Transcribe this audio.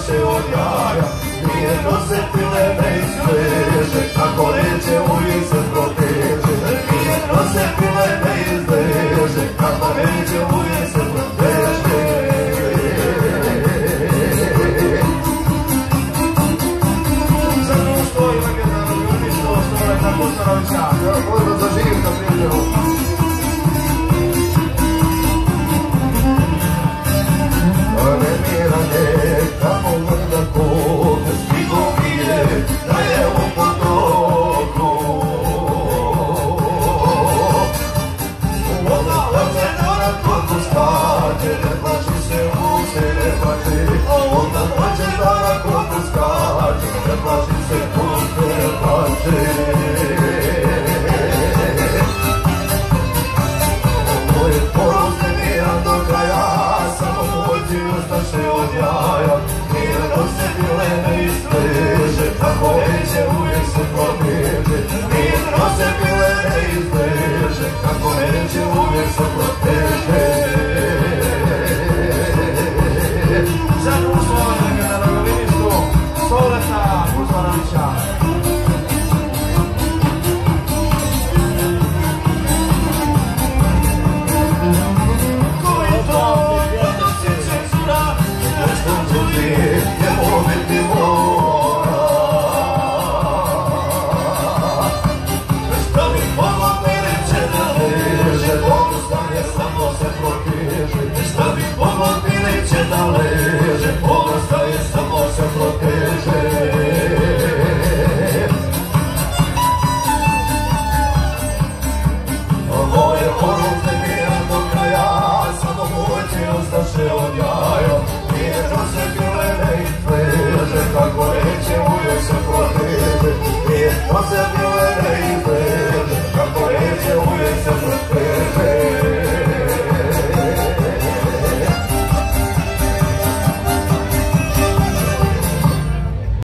ustaše od jaja, nije nose pile ne izveže, kako neće uvijek se proteže. Nije nose pile ne izveže, kako neće uvijek se proteže. Za društvo i legendarno ljubištvo, Stoleta Kuzmanovića. Možda za živka prijatelju. Remiranje, kamo mrda kod, stigo mi je da je u potoku. Voda hoće da na kotu skače, ne plaći se use, ne plaći. Voda hoće da na kotu skače, ne plaći se use, ne plaći. Ovo je porozne miran do kraja, samo moći ustaše od jaja, nije nose bile ne izveže, tako neće uvijek se proteže. Nije nose bile ne izveže, tako neće uvijek se proteže. Za društvo legendarnog ljubištvo, Stoleta Kuzmanovića.